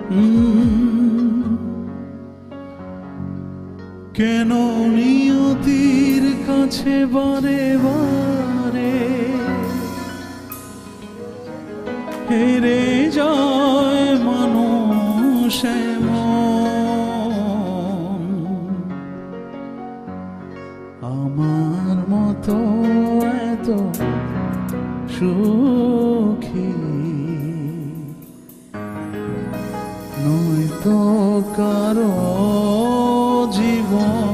কেন নিয়তির কাছে বারে বারে হেরে যায় মানুষ এমন? আমার মতো এত সুখী নয়তো কারো জীবন।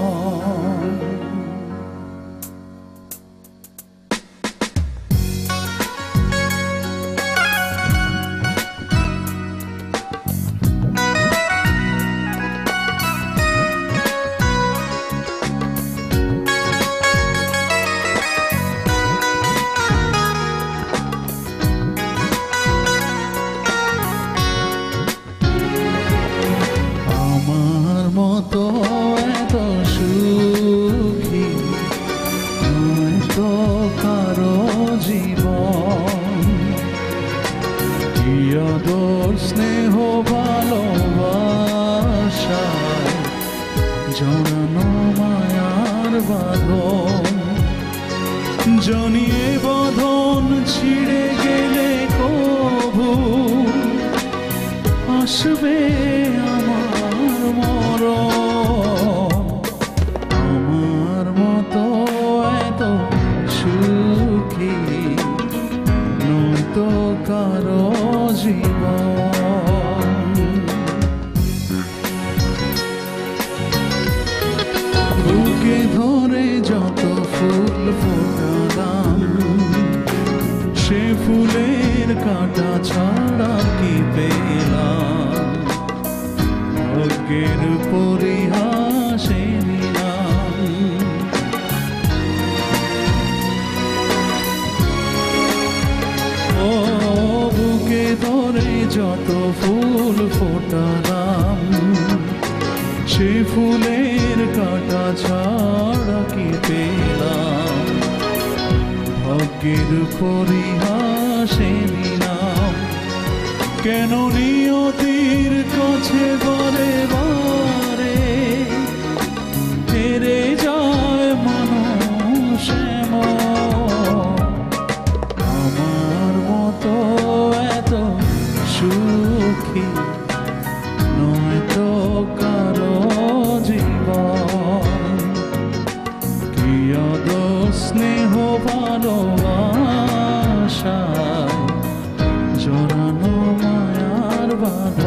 মতো এত সুখী নয়তো কারো জীবন। কি আদর স্নেহ ভালোবাসায় জড়ানো মায়ার বাঁধন। জনিয়ে বাঁধন ছিঁড়ে গেলে কভু আসবে আমার মরণ। আমার মতো এত সুখী নয়তো কারো জীবন। বুকে ধরে যত ফুল ফোটালাম সে ফুলের কাঁটা ছাড়া কি পেলাম? ভাগ্যের পরিহাসে নিলাম। ও বুকে ধরে যত ফুল ফোটালাম সে ফুলের কাঁটা ছাড়া কি পেলাম? ভাগ্যের পরিহাসে নিলাম। কেন নিয়তির কাছে বারে বারে হেরে যায় মানুষ এমন? আমার মতো এত সুখী নয়তো কারো জীবন। কি আদর স্নেহ ভালোবাসায় জড়ানো মায়ার বাঁধন।